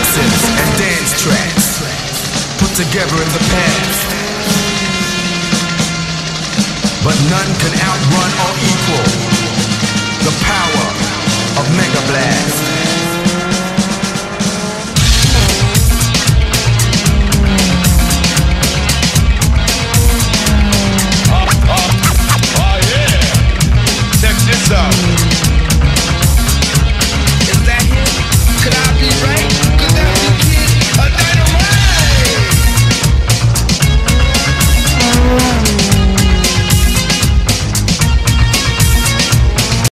dances and dance tracks put together in the past, but none can outrun or equal